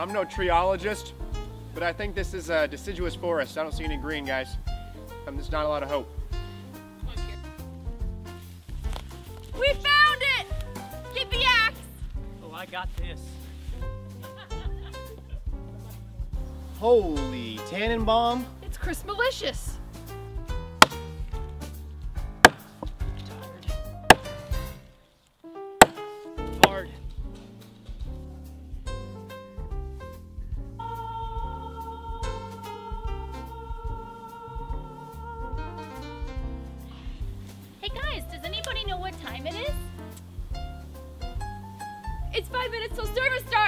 I'm no treeologist, but I think this is a deciduous forest. I don't see any green, guys. There's not a lot of hope. We found it! Get the axe! Oh, I got this. Holy Tannenbaum. It's Chris Malicious. Hard. Hey guys, does anybody know what time it is? It's 5 minutes till service starts!